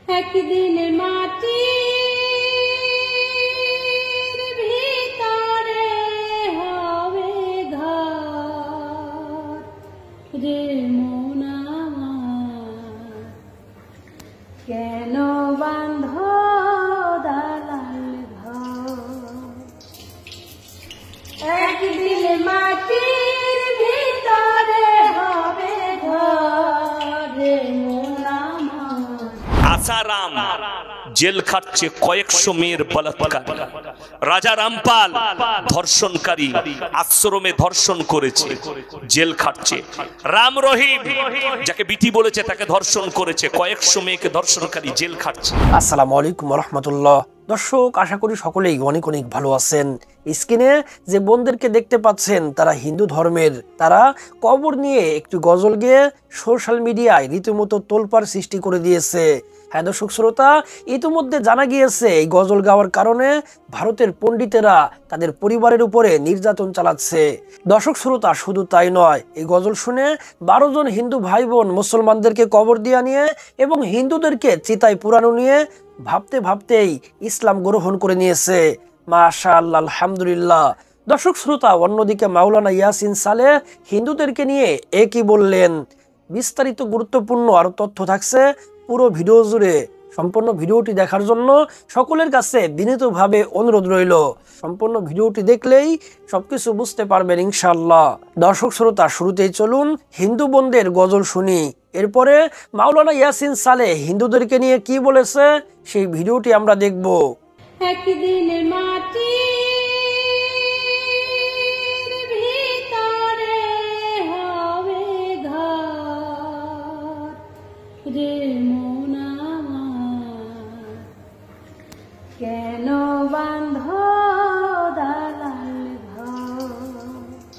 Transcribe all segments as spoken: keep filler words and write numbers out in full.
একদিন মাটির ভিতরে হবে ঘর রে মন আমার, কেন বাঁধ দালাল ঘর। একদিন মাটির ভিতরে হবে ঘর রে মন আমার। আসারাম জেল খাটছে কয়েকশো মেয়ের বলাৎকার। রাজা রামপাল ধর্ষণকারী, আশ্রমে ধর্ষণ করেছে, জেল খাটছে। রাম রহিম যাকে বিটি বলেছে তাকে ধর্ষণ করেছে, কয়েকশো মেয়েকে ধর্ষণকারী, জেল খাটছে। আসসালামু আলাইকুম রহমতুল্লাহ। দর্শক, আশা করি সকলেই অনেক অনেক ভালো আছেন। স্ক্রিনে যে বোনদেরকে দেখতে পাচ্ছেন তারা হিন্দু ধর্মের, তারা কবর নিয়ে একটি গজল গেয়ে সোশ্যাল মিডিয়ায় রীতিমতো তোলপাড় সৃষ্টি করে দিয়েছে। হ্যাঁ দর্শক শ্রোতা, ইতিমধ্যে জানা গিয়েছে এই গজল গাওয়ার কারণে ভারতের পণ্ডিতেরা তাদের পরিবারের উপরে নির্যাতন চালাচ্ছে। দর্শক শ্রোতা, শুধু তাই নয়, এই গজল শুনে বারো জন হিন্দু ভাই বোন মুসলমানদেরকে কবর দিয়া নিয়ে এবং হিন্দুদেরকে চিতায় পুরানো নিয়ে ভাবতে ভাবতেই ইসলাম গ্রহণ করে নিয়েছে। মাশাআল্লাহ, আলহামদুলিল্লাহ। দর্শক শ্রোতা, অন্যদিকে মাওলানা ইয়াসিন সালেহ হিন্দুদেরকে নিয়ে একই বললেন। বিস্তারিত গুরুত্বপূর্ণ আরো তথ্য থাকছে পুরো ভিডিও জুড়ে। সম্পূর্ণ ভিডিওটি দেখার জন্য সকলের কাছে বিনীতভাবে অনুরোধ রইল। সম্পূর্ণ ভিডিওটি দেখলেই সবকিছু বুঝতে পারবেন ইনশাআল্লাহ। দর্শক শ্রোতা, শুরুতেই চলুন হিন্দু বোনদের গজল শুনি, এরপরে মাওলানা ইয়াসিন সালেহ হিন্দুদেরকে নিয়ে কি বলেছে সেই ভিডিওটি আমরা দেখব। একদিন মাটির ভিতরে হবে ঘর রে মন আমার, কেন বাঁধ দালাল ঘর।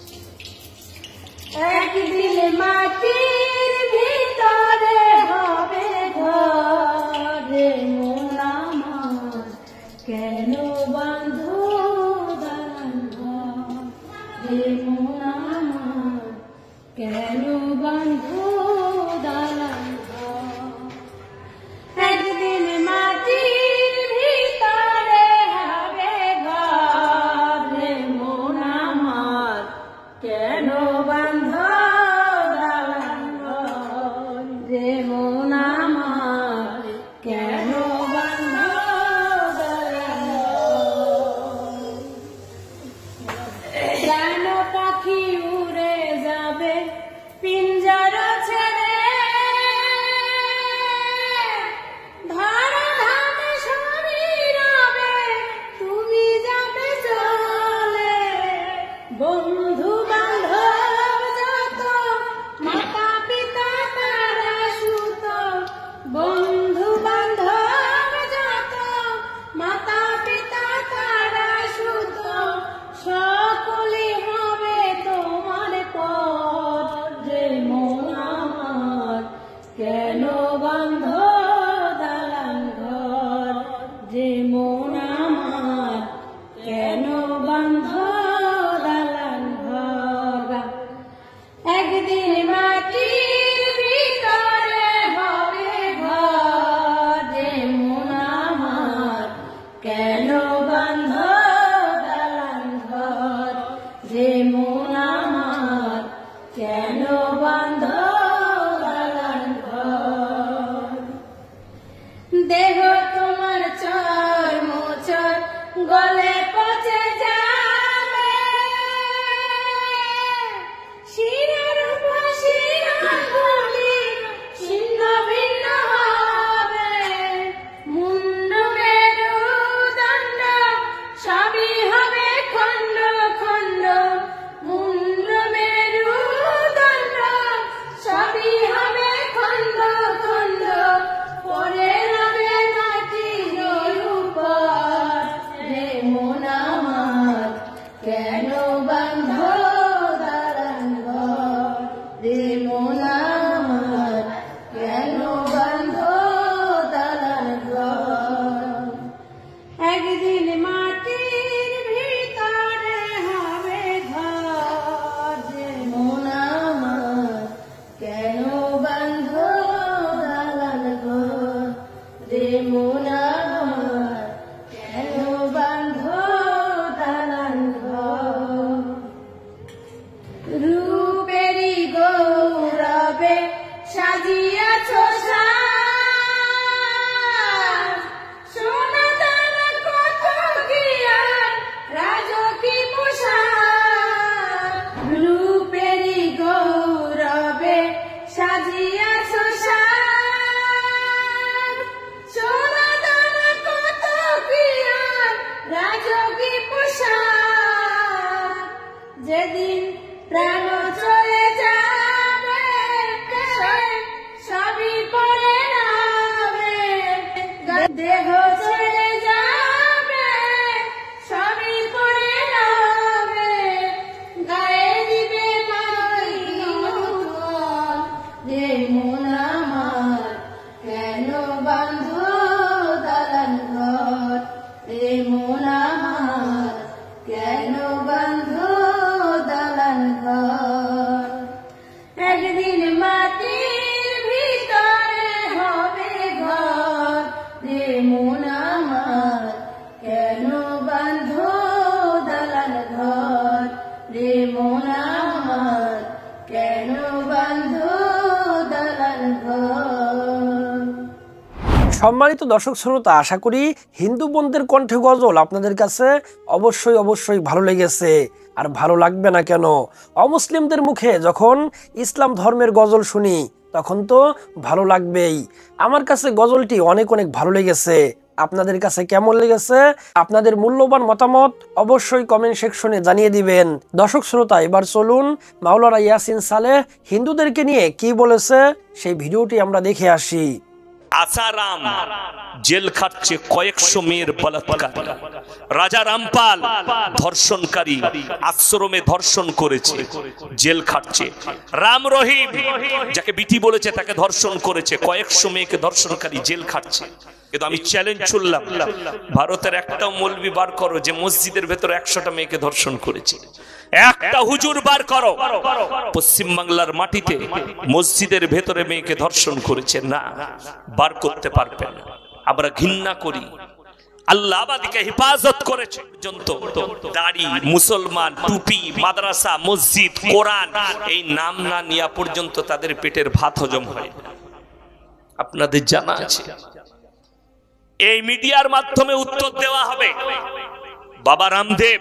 একদিন মাটির ভিতরে হবে ঘর রে মন আমার, কেন বাঁধ দালাল ঘর রে মন আমার, কেন বাঁধ দালাল ঘর। একদিন মাটির ভিতরে হবে ঘর রে মন আমার, কেন বাঁধ দালাল ঘর রে মন আমার, কেন বাঁধ দালাল ঘর। কেন পাখি উড়ে যাবে পিঞ্জর ছেড়ে, ধরা ধামে শরীর হবে তুমি যাবে চলে। বন্ধু বান্ধব যত মাতা পিতা তারা সুত, বন্ধু বান্ধব যত মাতা পিতা তারা সুত, সকলে হবে তোমার পর রে মন আমার, কেন বাঁধ দালাল ঘর রে মন আমার, কেন বাঁধ দালাল ঘর। একদিন মাটির ভিতরে হবে ঘর রে মন আমার, কেন বাঁধ দালাল ঘর রে মন আমার, কেন বাঁধ দালাল ঘর। দেহ তোমার চর্ম চর গলে পচে যাবে, শিরার উপর শিরা গুলি ছিন্ন ভিন্ন হবে, মুন্ড মেরুদণ্ড সবই হবে খণ্ড খণ্ড, মুন্ড মেরুদণ্ড সবই হবে খণ্ড খণ্ড, পরে রবে মাটির উপর রে মন রে মন আমার কেন বাঁধো দালান ঘর রূপেরি গৌরবে সাজিয়াছ সাজ সোনা দানা কত জ্ঞান রাজকী পোশাক রূপেরি গৌরবে সাজিয়াছ সাজ সোনা দানা কত জ্ঞান রাজকী পোশাক যেদিন প্রাণ চলে যাবে সবই পরে নাবে দেহ চলে যাবে সবই পরে নাবে গায়ে দিবে রে মন আমার কেন বাঁধো দালান ঘর রে মন আমার কেন বাঁধো দালান ঘর একদিন মাটির ভিতরে হবে ঘর রে মন আমার কেন বাঁধো দালান ঘর রে মন আমার কেন বাঁধো দালান ঘর। সম্মানিত দর্শক শ্রোতা, আশা করি হিন্দু বোনদের কণ্ঠে গজল আপনাদের কাছে অবশ্যই অবশ্যই ভালো লেগেছে। আর ভালো লাগবে না কেন? অমুসলিমদের মুখে যখন ইসলাম ধর্মের গজল শুনি তখন তো ভালো লাগবেই। আমার কাছে গজলটি অনেক অনেক ভালো লেগেছে। আপনাদের কাছে কেমন লেগেছে? আপনাদের মূল্যবান মতামত অবশ্যই কমেন্ট সেকশনে জানিয়ে দিবেন। দর্শক শ্রোতা, এবার চলুন মাওলানা ইয়াসিন সালেহ হিন্দুদেরকে নিয়ে কি বলেছে সেই ভিডিওটি আমরা দেখে আসি। আসারাম জেল খাটছে কয়েকশো মেয়ের বলাৎকারী। রাজা রামপাল ধর্ষণকারী, আশ্রমে ধর্ষণ করেছে, জেল খাটছে। রাম রহিম যাকে বিটি বলেছে তাকে ধর্ষণ করেছে, কয়েকশো মেয়েকে ধর্ষণকারী, জেল খাটছে। কিন্তু আমি চ্যালেঞ্জ ছুড়লাম, ভারতের একটাও মৌলবি বার করো যে মসজিদের ভেতরে একশোটা মেয়েকে ধর্ষণ করেছে। একটা হুজুর বার করো পশ্চিম বাংলার মাটিতে মসজিদের ভেতরে মেয়েকে ধর্ষণ করেছে, না, বার করতে পারবেন না। আমরা ঘৃণা করি, আল্লাহ আমাদেরকে হেফাজত করেছে পর্যন্ত দাড়ি, মুসলমান, টুপি, মাদ্রাসা, মসজিদ, কোরআন এই নাম না নেওয়া পর্যন্ত তাদের পেটের ভাত হজম হয়। আপনাদের জানা আছে, এই মিডিয়ার মাধ্যমে উত্তর দেওয়া হবে। বাবা রামদেব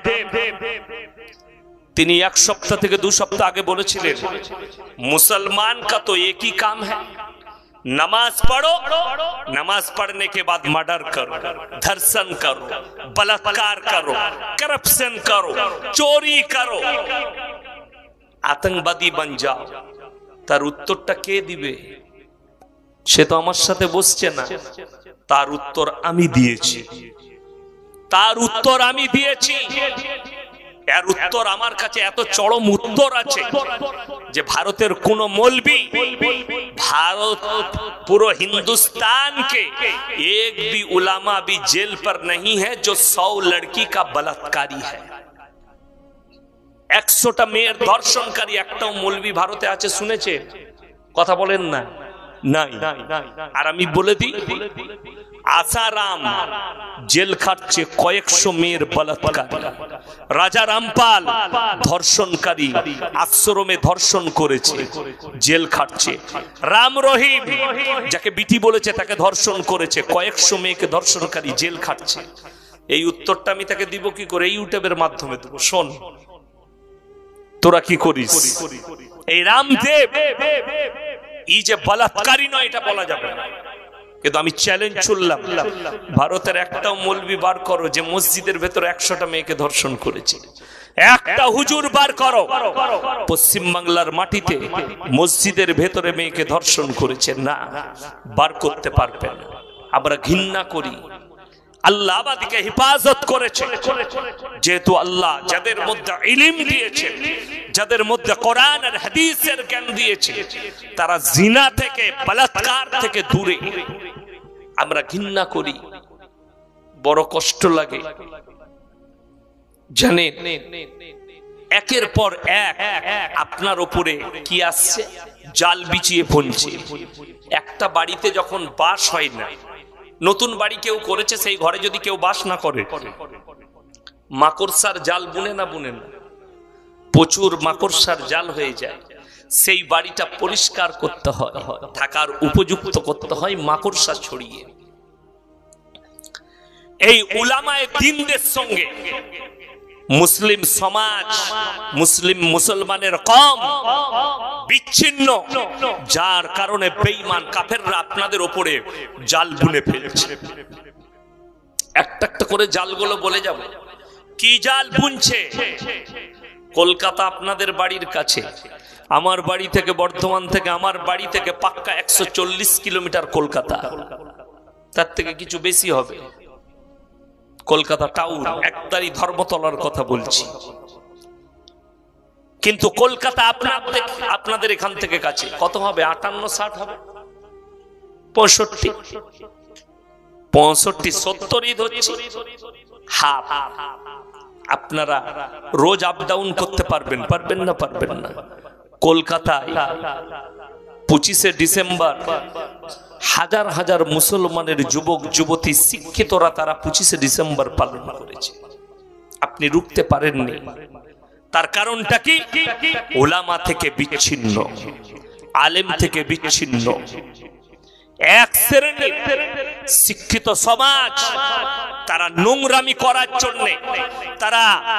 তিনি এক সপ্তাহ থেকে দু সপ্তাহ আগে বলেছিলেন, মুসলমান কা তো একই কাম হ্যায়, नमाज पढ़ो, नमाज पढ़ने के बाद मर्डर करो, धर्षण करो, बलात्कार करो, करप्शन करो, चोरी करो, आतंकवादी बन जाओ। তার উত্তরটা কে দিবে? সে তো আমার সাথে বসছে না। তার উত্তর আমি দিয়েছি, তার উত্তর আমি দিয়েছি। এর উত্তর আমার কাছে এত চরম উত্তর আছে যে ভারতের কোন মৌলবি भारत पूरा हिंदुस्तान के एक भी उलामा भी जेल पर नहीं है जो सौ लड़की का बलात्कारी है। একশোটা মেয়ের ধর্ষণকারী একটাও মৌলবি ভারতে আছে শুনেছে? কথা বলেন না, নাই। আর আমি বলে দিই, আসারাম জেল খাটছে কয়েকশো মেয়ের বলাৎকারী। রাজা রামপাল ধর্ষণকারী, আশ্রমে ধর্ষণ করেছে, জেল খাটছে। রাম রহিম যাকে বিটি বলেছে তাকে ধর্ষণ করেছে, কয়েকশো মেয়েকে ধর্ষণকারী, জেল খাটছে। এই উত্তরটা আমি তাকে দিব কি করে? ইউটিউবের মাধ্যমে দেবো। শোন, তোরা কি করিস? এই রামদেব এই যে বলাৎকারী নয় এটা বলা যাবে না। কিন্তু আমি চ্যালেঞ্জ ছুড়লাম, ভারতের একটাও মৌলবি বার করো যে মসজিদের ভেতরে একশোটা মেয়েকে ধর্ষণ করেছে। একটা হুজুর বার করো পশ্চিম বাংলার মাটিতে মসজিদের ভেতরে মেয়েকে ধর্ষণ করেছে, না, বার করতে পারবে না। আমরা ঘৃণা করি, আল্লাহ আমাদেরকে হেফাজত করেছে। যেহেতু আল্লাহ যাদের মধ্যে ইলম দিয়েছে, যাদের মধ্যে কোরআন আর হাদিসের জ্ঞান দিয়েছে, তারা জিনা থেকে, বলাৎকার থেকে দূরে। আমরা ঘৃণা করি, বড় কষ্ট লাগে। জানেন, একের পর এক আপনার উপরে কি আসছে? জাল বিছিয়ে ফোনছে। একটা বাড়িতে যখন বাস হয় না, নতুন বাড়ি কেউ করেছে, সেই ঘরে যদি কেউ বাস না করে, মাকড়সার জাল বুনে না বুনে না, প্রচুর মাকড়সার জাল হয়ে যায়। সেই বাড়িটা পরিষ্কার করতে হয়, থাকার উপযুক্ত করতে হয় মাকড়সা ছড়িয়ে। এই উলামায়ে দ্বীনদের সঙ্গে মুসলিম সমাজ, মুসলিম মুসলমানের কম বিচ্ছিন্ন, যার কারণে বেঈমান কাফেররা আপনাদের উপরে জাল বুনে ফেলছে। একটা একটা করে জালগুলো বলে যাব। কি জাল বুনছে? কলকাতা আপনাদের বাড়ির কাছে, আমার বাড়ি থেকে, বর্ধমান থেকে, আমার বাড়ি থেকে পাক্কা একশো চল্লিশ কিলোমিটার কলকাতা, তার থেকে কিছু বেশি হবে। কলকাতা টাউন, একদারি ধর্মতলার কথা বলছি, কিন্তু কলকাতা আপনাদের আপনাদের এখান থেকে কাছে কত হবে? আটান্ন ষাট হবে, পঁয়ষট্টি পঁয়ষট্টি সত্তর ঈদ হচ্ছে হাফ। আপনারা রোজ আপ ডাউন করতে পারবেন পারবেন না পারবেন না? কলকাতায় পঁচিশে ডিসেম্বর হাজার হাজার মুসলমানের যুবক যুবতী শিক্ষিতরা তারা পঁচিশে ডিসেম্বর পালন করেছে, আপনি রুখতে পারেননি। তার কারণটা কি? উলামা থেকে বিচ্ছিন্ন, আলেম থেকে বিচ্ছিন্ন এক শ্রেণীর শিক্ষিত সমাজ, তারা নোংরামি করার জন্য, তারা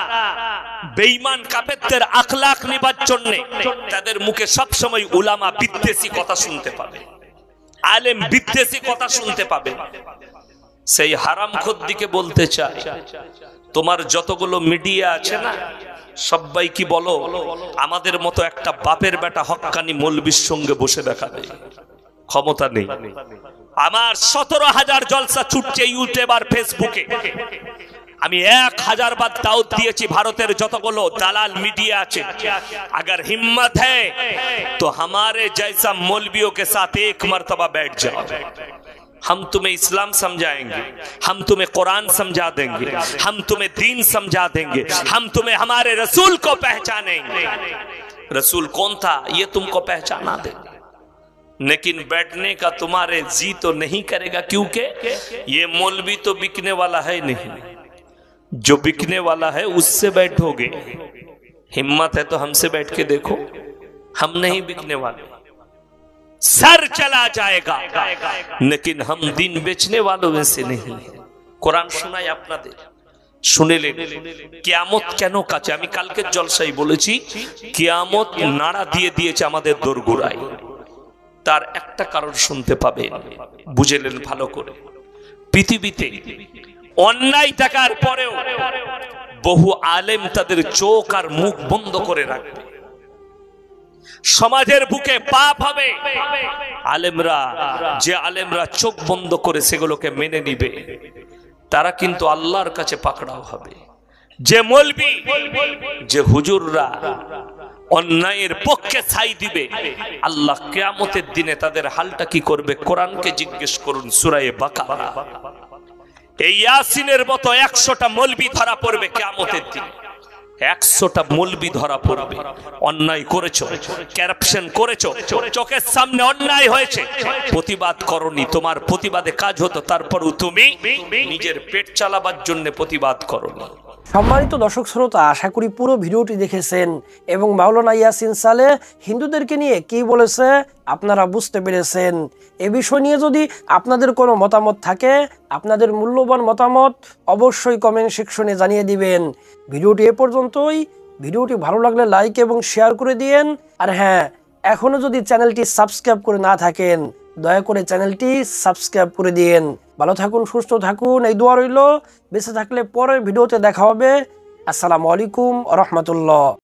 বেঈমান কাফেরদের আখলাক নিবার জন্য তাদের মুখে সব সময় উলামা বিদ্বেষী কথা শুনতে পাবে, আলেম বিদ্বেষী কথা শুনতে পাবে। সেই হারামখোর দিকে বলতে চাই, তোমার যতগুলো মিডিয়া আছে না, সবাই কি বলো আমাদের মতো একটা বাপের বেটা হক্কানি মৌলবীর সঙ্গে বসে দেখাবে? ক্ষমতা নেই। আমার সতেরো হাজার জলসা ছুটছে ইউটিউব আর ফেসবুকে, আমি এক হাজার বার দাওয়াত দিয়েছি ভারতের যতগুলো দালাল মিডিয়া আছে, अगर हिम्मत है तो हमारे जैसा मौलवियों के साथ एक मर्तबा बैठ जाओ, हम तुम्हें इस्लाम समझाएंगे, हम तुम्हें कुरान समझा देंगे, हम तुम्हें दीन समझा देंगे, हम तुम्हें हमारे रसूल को पहचानेंगे। रसूल कौन था ये तुमको पहचाना देंगे, लेकिन बैठने का तुम्हारे जी तो नहीं करेगा, क्योंकि ये मौलवी तो बिकने वाला है नहीं, जो बिकने वाला है उससे बैठोगे। हिम्मत है तो हमसे बैठ के देखो, हम नहीं बिकने वाले, सर चला जाएगा, लेकिन हम दिन बेचने वालों में से नहीं। कुरान सुनाई আপনাদের শুনেলেন, কিয়ামত কেন কাছে? আমি কালকে জলসাই বলেছি, কিয়ামত নাড়া দিয়ে দিয়েছে আমাদের দোরগোড়ায়। তার একটা কারণ শুনতে পাবেন, বুঝলেন ভালো করে। পৃথিবীতে অন্যায় টাকার পরেও বহু আলেম তাদের চোখ আর মুখ বন্ধ করে রাখবে। সমাজের বুকে পাপ হবে, আলেমরা যে আলেমরা চোখ বন্ধ করে সেগুলোকে মেনে নিবে, তারা কিন্তু আল্লাহর কাছে পাকড়াও হবে। যে মৌলবি, যে হুজুররা অন্যায়ের পক্ষে ছাই দিবে, আল্লাহ কিয়ামতের দিনে তাদের হালটা কি করবে? কোরআনকে জিজ্ঞেস করুন, সূরা বাকারা। এই ইয়াসিনের মতো একশোটা মৌলবি ধরা পড়বে কিয়ামতের দিনে, একশোটা মৌলবি ধরা পড়বে। অন্যায় করেছো, কারাপশন করেছো, চোখের সামনে অন্যায় হয়েছে, প্রতিবাদ করনি, তোমার প্রতিবাদে কাজ হতো, তারপরও তুমি নিজের পেট চালাবার জন্য প্রতিবাদ করনি। সম্মানিত দর্শক শ্রোতা, আশা করি পুরো ভিডিওটি দেখেছেন এবং মাওলানা ইয়াসিন সালেহ হিন্দুদেরকে নিয়ে কি বলেছে আপনারা বুঝতে পেরেছেন। এ বিষয় নিয়ে যদি আপনাদের কোনো মতামত থাকে, আপনাদের মূল্যবান মতামত অবশ্যই কমেন্ট সেকশনে জানিয়ে দিবেন। ভিডিওটি এ পর্যন্তই। ভিডিওটি ভালো লাগলে লাইক এবং শেয়ার করে দিয়েন। আর হ্যাঁ, এখনো যদি চ্যানেলটি সাবস্ক্রাইব করে না থাকেন, দয়া করে চ্যানেলটি সাবস্ক্রাইব করে দিন। ভালো থাকুন, সুস্থ থাকুন, এই দোয়া রইল। বেঁচে থাকলে পরের ভিডিওতে দেখা হবে। আসসালামু আলাইকুম ওয়া রাহমাতুল্লাহ।